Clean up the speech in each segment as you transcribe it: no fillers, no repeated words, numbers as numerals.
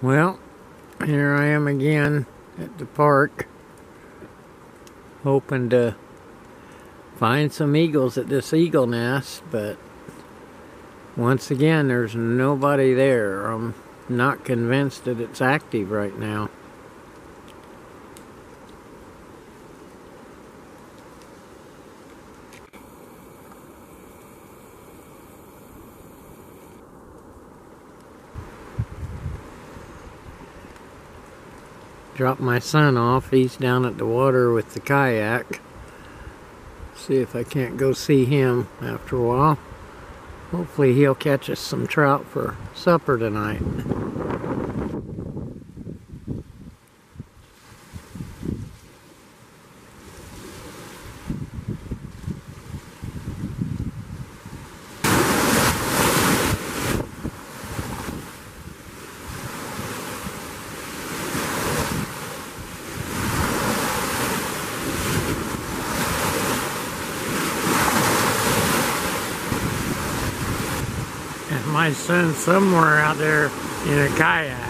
Well, here I am again at the park, hoping to find some eagles at this eagle nest, but once again there's nobody there. I'm not convinced that it's active right now. Dropped my son off. He's down at the water with the kayak. See if I can't go see him after a while. Hopefully he'll catch us some trout for supper tonight. My son's somewhere out there in a kayak.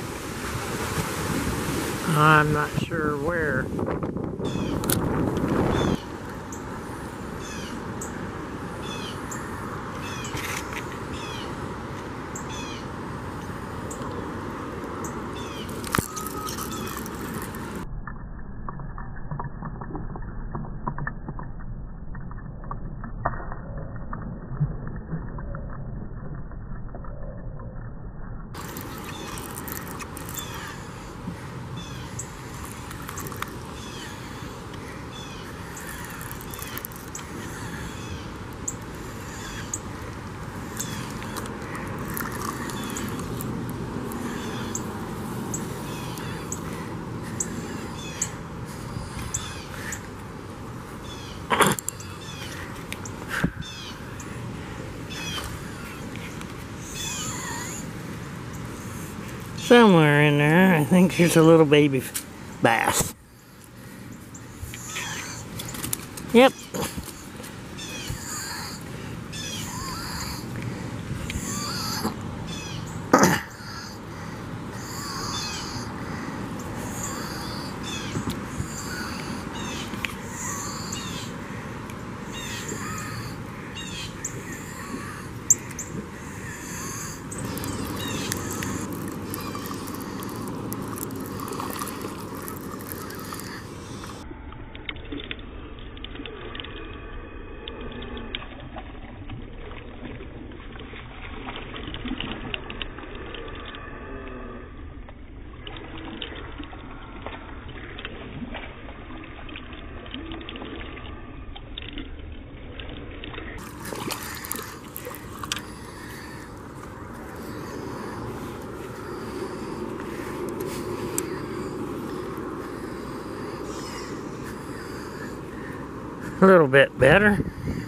I'm not sure where. Somewhere in there, I think there's a little baby bass. Yep. A little bit better.